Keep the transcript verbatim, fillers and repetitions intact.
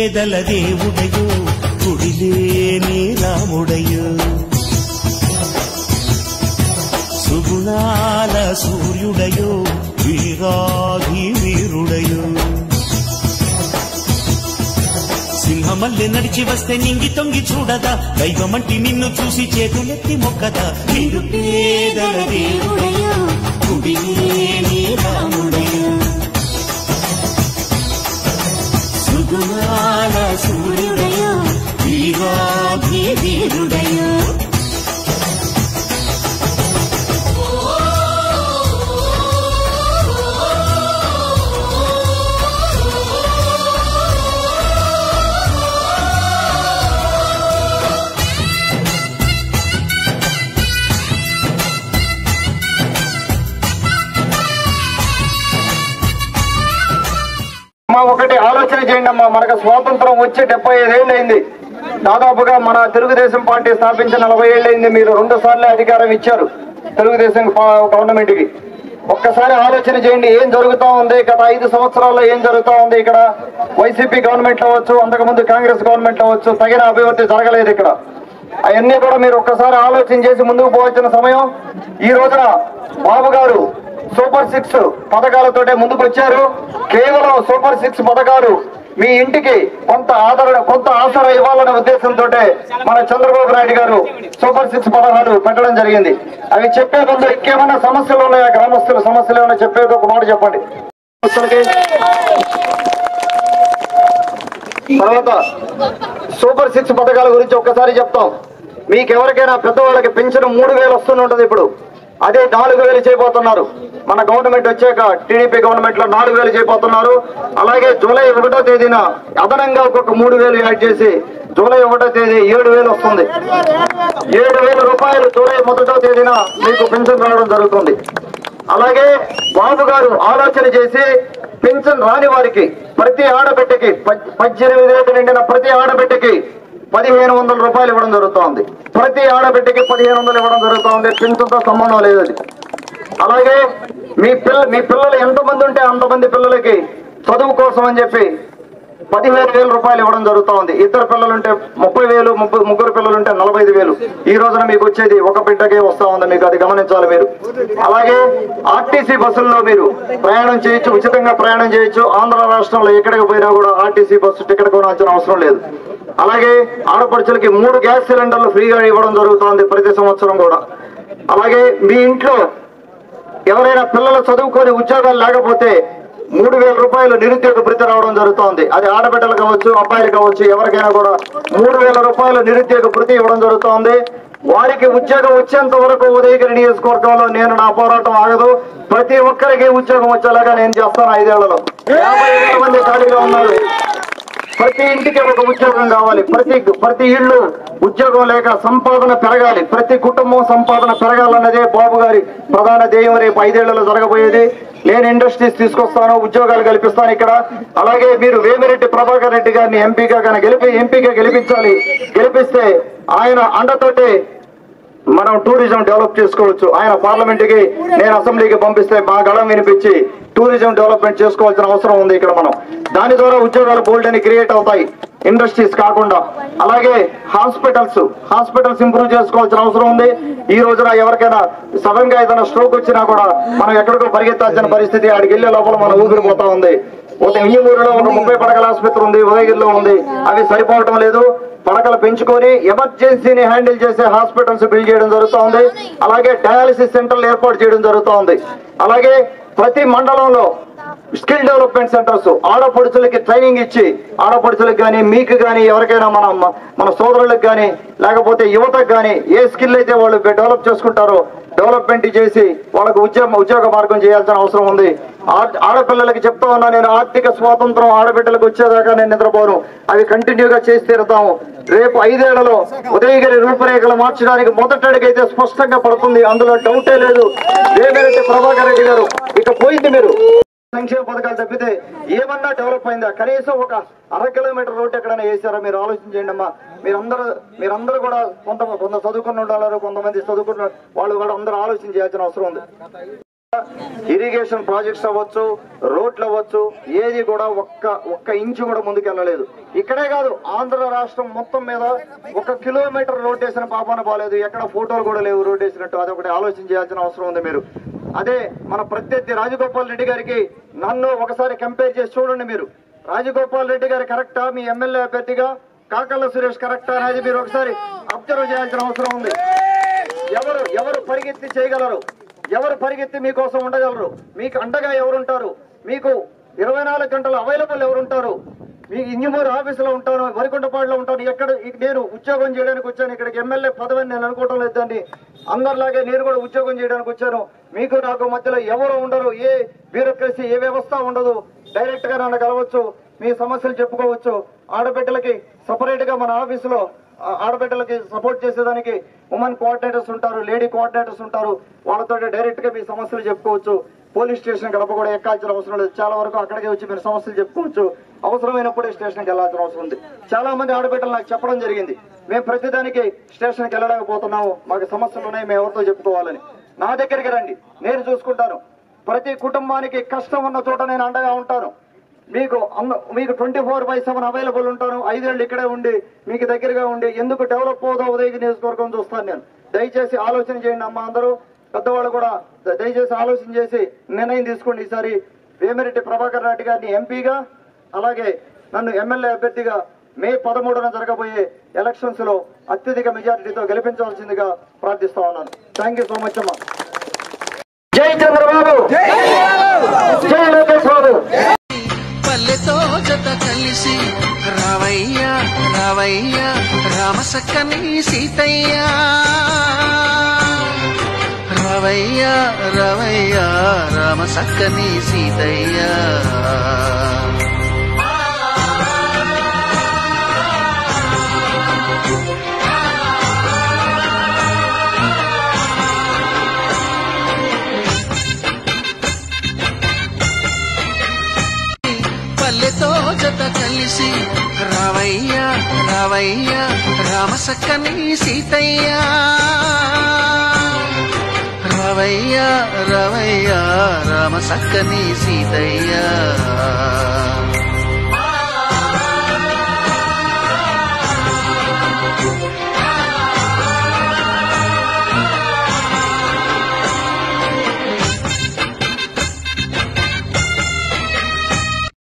పేదల దేవుడయో గుడిలేని రాముడయో సుగుణాల సూర్యుడయో వీరాధి వీరుడయో సింహమల్లె నడిచి వస్తే నింగి తొంగి చూడదా దైవమంటి నిన్ను చూసి చేతులెత్తి మొక్కదా నిండు పేదల దేవుడయో గుడిలేని రాముడయో సుగుణాల సూర్యుడయో వీరాధి వీరుడయో ఒకటి ఆలోచన చేయండి అమ్మా, మనకు స్వాతంత్రం వచ్చి డెబ్బై ఐదేళ్ళు అయింది. దాదాపుగా మన తెలుగుదేశం పార్టీ స్థాపించిన నలభై ఏళ్ళు అయింది. మీరు రెండు సార్లే అధికారం ఇచ్చారు తెలుగుదేశం గవర్నమెంట్ కి. ఒక్కసారి ఆలోచన చేయండి, ఏం జరుగుతా ఉంది గత ఐదు సంవత్సరాల్లో, ఏం జరుగుతా ఉంది ఇక్కడ. వైసీపీ గవర్నమెంట్ అవ్వచ్చు, అంతకుముందు కాంగ్రెస్ గవర్నమెంట్ అవ్వచ్చు, తగిన అభివృద్ధి జరగలేదు ఇక్కడ. అవన్నీ కూడా మీరు ఒక్కసారి ఆలోచన చేసి ముందుకు పోవచ్చిన సమయం. ఈ రోజున బాబు గారు సూపర్ సిక్స్ పథకాలతోటే ముందుకు వచ్చారు. కేవలం సూపర్ సిక్స్ పథకాలు మీ ఇంటికి కొంత ఆదరణ కొంత ఆసరా ఇవ్వాలనే ఉద్దేశంతో మన చంద్రబాబు నాయుడు గారు సూపర్ సిక్స్ పథకాలు పెట్టడం జరిగింది. అవి చెప్పే ముందు ఇంకేమైనా సమస్యలు ఉన్నాయా, గ్రామస్తుల సమస్యలు ఏమైనా చెప్పేది ఒక మాట చెప్పండి. తర్వాత సూపర్ సిక్స్ పథకాల గురించి ఒక్కసారి చెప్తాం. మీకు ఎవరికైనా పెద్దవాళ్ళకి పెన్షన్ మూడు వేలు వస్తుంటుంది, ఇప్పుడు అదే నాలుగు వేలు చేయబోతున్నారు. మన గవర్నమెంట్ వచ్చాక టీడీపీ గవర్నమెంట్ లో నాలుగు వేలు చేయబోతున్నారు. అలాగే జూలై ఒకటో తేదీన అదనంగా ఒక్కొక్క మూడు వేలు యాడ్ చేసి జూలై ఒకటో తేదీ ఏడు వేలు వస్తుంది. ఏడు వేల రూపాయలు జూలై మొదటో తేదీన మీకు పెన్షన్ రావడం జరుగుతుంది. అలాగే బాబు గారు ఆలోచన చేసి పెన్షన్ రాని వారికి ప్రతి ఆడబిడ్డకి పద్దెనిమిది ఏళ్ళు నిండిన ప్రతి ఆడబిడ్డకి పదిహేను వందల రూపాయలు ఇవ్వడం జరుగుతోంది. ప్రతి ఆడబిడ్డకి పదిహేను వందలు ఇవ్వడం జరుగుతోంది. పెన్షన్తో సంబంధం లేదు అది. అలాగే మీ పిల్ల మీ పిల్లలు ఎంతమంది ఉంటే అంతమంది పిల్లలకి చదువు కోసం అని చెప్పి పదిహేను వేల రూపాయలు ఇవ్వడం జరుగుతోంది. ఇద్దరు పిల్లలుంటే ముప్పై వేలు ముప్పై ముగ్గురు పిల్లలుంటే నలభై ఐదు వేలు ఈ రోజున మీకు వచ్చేది ఒక బిడ్డకే వస్తా ఉంది. మీకు అది గమనించాలి మీరు. అలాగే ఆర్టీసీ బస్సుల్లో మీరు ప్రయాణం చేయొచ్చు, ఉచితంగా ప్రయాణం చేయొచ్చు. ఆంధ్ర రాష్ట్రంలో ఎక్కడికి పోయినా కూడా ఆర్టీసీ బస్సు టికెట్ కొనాల్సిన అవసరం లేదు. అలాగే ఆడపడుచులకి మూడు గ్యాస్ సిలిండర్లు ఫ్రీగా ఇవ్వడం జరుగుతోంది ప్రతి సంవత్సరం కూడా. అలాగే మీ ఇంట్లో ఎవరైనా పిల్లలు చదువుకొని ఉద్యోగాలు లేకపోతే మూడు వేల రూపాయలు నిరుద్యోగ భృతి రావడం జరుగుతోంది. అది ఆడబిడ్డలు కావచ్చు, అబ్బాయిలు కావచ్చు, ఎవరికైనా కూడా మూడు వేల రూపాయలు నిరుద్యోగ భృతి ఇవ్వడం జరుగుతోంది. వారికి ఉద్యోగం వచ్చేంత వరకు ఉదయగిరి నియోజకవర్గంలో నేను నా పోరాటం ఆగదు. ప్రతి ఒక్కరికి ఉద్యోగం వచ్చేలాగా నేను చేస్తాను. ఐదేళ్లలో యాభై వేల మంది ఖాళీగా ఉన్నారు. ప్రతి ఇంటికి ఒక ఉద్యోగం కావాలి. ప్రతి ప్రతి ఇళ్ళు ఉద్యోగం లేక సంపాదన పెరగాలి. ప్రతి కుటుంబం సంపాదన పెరగాలన్నదే బాబు గారి ప్రధాన ధ్యేయం. రేపు ఐదేళ్లలో జరగబోయేది. నేను ఇండస్ట్రీస్ తీసుకొస్తాను, ఉద్యోగాలు కల్పిస్తాను ఇక్కడ. అలాగే మీరు వేమిరెడ్డి ప్రభాకర్ రెడ్డి గారిని ఎంపీగా కానీ గెలిపి ఎంపీగా గెలిపించాలి. గెలిపిస్తే ఆయన అండతోటి మనం టూరిజం డెవలప్ చేసుకోవచ్చు. ఆయన పార్లమెంట్ కి, నేను అసెంబ్లీకి పంపిస్తే మా గళం వినిపించి టూరిజం డెవలప్మెంట్ చేసుకోవాల్సిన అవసరం ఉంది ఇక్కడ మనం. దాని ద్వారా ఉద్యోగాలు బోల్డ్ అని క్రియేట్ అవుతాయి, ఇండస్ట్రీస్ కాకుండా. అలాగే హాస్పిటల్స్ హాస్పిటల్స్ ఇంప్రూవ్ చేసుకోవాల్సిన అవసరం ఉంది. ఈ రోజున ఎవరికైనా సడన్ గా ఏదైనా స్ట్రోక్ వచ్చినా కూడా మనం ఎక్కడికో పరిగెత్తాల్సిన పరిస్థితి. ఆడికి వెళ్లే లోపల మనం ఊపిరిపోతా ఉంది. వియ్యూరులో ఒక ముప్పై పడకల ఆసుపత్రి ఉంది, ఉదయగిరిలో ఉంది. అవి సరిపోవటం లేదు. పడకలు పెంచుకొని ఎమర్జెన్సీని హ్యాండిల్ చేసే హాస్పిటల్స్ బిల్డ్ చేయడం జరుగుతోంది. అలాగే డయాలసిస్ సెంటర్లు ఏర్పాటు చేయడం జరుగుతోంది. అలాగే ప్రతి మండలంలో స్కిల్ డెవలప్మెంట్ సెంటర్స్ ఆడపడుచులకి ట్రైనింగ్ ఇచ్చి, ఆడపడుచులకు కానీ మీకు కానీ ఎవరికైనా మన మన సోదరులకు కానీ లేకపోతే యువతకు కానీ ఏ స్కిల్ అయితే వాళ్ళు డెవలప్ చేసుకుంటారో డెవలప్మెంట్ చేసి వాళ్ళకు ఉద్యోగ ఉద్యోగ మార్గం చేయాల్సిన అవసరం ఉంది. ఆడపిల్లలకి చెప్తా ఉన్నా నేను, ఆర్థిక స్వాతంత్రం ఆడబిడ్డలకు వచ్చేదాకా నేను నిద్రపోను. అవి కంటిన్యూగా చేసి తీరుతాము. రేపు ఐదేళ్లలో ఉదయగిరి రూపురేఖలు మార్చడానికి మొదటి అడుగైతే స్పష్టంగా పడుతుంది, అందులో డౌటే లేదు. వేమిరెడ్డి ప్రభాకర్ రెడ్డి గారు ఇక పోయింది. మీరు సంక్షేమ పథకాలు తప్పితే ఏమన్నా డెవలప్ అయిందా? కనీసం ఒక అర కిలోమీటర్ రోడ్డు ఎక్కడైనా వేసారా? మీరు ఆలోచించండి అమ్మా. మీరందరూ మీరందరూ కూడా కొంత కొంత చదువుకుని ఉండాలి, కొంతమంది చదువుకున్న వాళ్ళు కూడా అందరూ ఆలోచన చేయాల్సిన అవసరం ఉంది. ఇరిగేషన్ ప్రాజెక్ట్స్ అవ్వచ్చు, రోడ్లు అవ్వచ్చు, ఏది కూడా ఒక్క ఒక్క ఇంచు కూడా ముందుకెళ్ళలేదు. ఇక్కడే కాదు, ఆంధ్ర రాష్ట్రం మొత్తం మీద ఒక కిలోమీటర్ రోడ్ వేసిన పాపాన బాలేదు. ఎక్కడ ఫోటోలు కూడా లేవు రోడ్ వేసినట్టు. అదొకటి ఆలోచన చేయాల్సిన అవసరం ఉంది మీరు. అదే మన ప్రత్యర్థి రాజగోపాల్ రెడ్డి గారికి నన్ను ఒకసారి కంపేర్ చేసి చూడండి మీరు. రాజగోపాల్ రెడ్డి గారు కరెక్టా, మీ ఎమ్మెల్యే అభ్యర్థిగా కాకళ్ళ సురేష్ కరెక్టా అనేది మీరు ఒకసారి అబ్జర్వ్ చేయాల్సిన అవసరం ఉంది. ఎవరు ఎవరు పరిగెత్తి చేయగలరు, ఎవరు పరిగెత్తి మీకోసం ఉండగలరు, మీకు అండగా ఎవరుంటారు, మీకు ఇరవై నాలుగు గంటలు అవైలబుల్ ఎవరుంటారు, మీకు ఇంజమూరు ఆఫీసులో ఉంటాను, వరికొండపాడులో ఉంటాను. ఎక్కడ నేను ఉద్యోగం చేయడానికి వచ్చాను, ఇక్కడికి ఎమ్మెల్యే పదవిని నేను అనుకోవటం లేదండి. అందరిలాగే నేను కూడా ఉద్యోగం చేయడానికి వచ్చాను. మీకు నాకు మధ్యలో ఎవరు ఉండరు, ఏ బ్యూరోక్రసీ ఏ వ్యవస్థ ఉండదు. డైరెక్ట్ గా నన్ను కలవచ్చు, మీ సమస్యలు చెప్పుకోవచ్చు. ఆడబిడ్డలకి సపరేట్ గా మన ఆఫీసులో ఆడబిడ్డలకి సపోర్ట్ చేసేదానికి ఉమెన్ కోఆర్డినేటర్స్ ఉంటారు, లేడీ కోఆర్డినేటర్స్ ఉంటారు. వాళ్ళతో డైరెక్ట్ గా మీ సమస్యలు చెప్పుకోవచ్చు. పోలీస్ స్టేషన్ గడప కూడా ఎక్కాల్సిన అవసరం లేదు. చాలా వరకు అక్కడికే వచ్చి మీరు సమస్యలు చెప్పుకోవచ్చు. అవసరమైనప్పుడే స్టేషన్కి వెళ్లాల్సిన అవసరం ఉంది. చాలా మంది ఆడబిడ్డలు నాకు చెప్పడం జరిగింది, మేము ప్రతిదానికి స్టేషన్కి వెళ్ళలేకపోతున్నాము, మాకు సమస్యలు ఉన్నాయి, మేము ఎవరితో చెప్పుకోవాలని. నా దగ్గరికి రండి, నేను చూసుకుంటాను. ప్రతి కుటుంబానికి కష్టం ఉన్న చోట నేను అండగా ఉంటాను. మీకు మీకు twenty four by seven available ఉంటాను. ఐదేళ్ళు ఇక్కడే ఉండి మీకు దగ్గరగా ఉండి ఎందుకు డెవలప్ అవుదో ఉదయ నియోజకవర్గం చూస్తాను నేను. దయచేసి ఆలోచన చేయండి అమ్మా, అందరూ పెద్దవాళ్ళు కూడా దయచేసి ఆలోచన చేసి నిర్ణయం తీసుకోండి. ఈసారి వేమిరెడ్డి ప్రభాకర్ రెడ్డి గారిని ఎంపీగా, అలాగే నన్ను ఎమ్మెల్యే అభ్యర్థిగా మే పదమూడున జరగబోయే ఎలక్షన్స్ లో అత్యధిక మెజారిటీతో గెలిపించవలసిందిగా ప్రార్థిస్తా ఉన్నాను. థ్యాంక్ యూ సో మచ్ అమ్మా. జై చంద్రబాబు, జై లోకేష్ బాబు. పల్లెతో జత కలిసి రావయ్యా రావయ్యా రామసక్కని సీతయ్యా, రావయ్యా రావయ్యా రామసక్కని సీతయ్యా. పల్లెతో జత కలిసి రావయ్యా రావయ్యా రామసక్కని సీతయ్యా, రావయ్యా రావయ్యా రామసక్కని సీతయ్యా.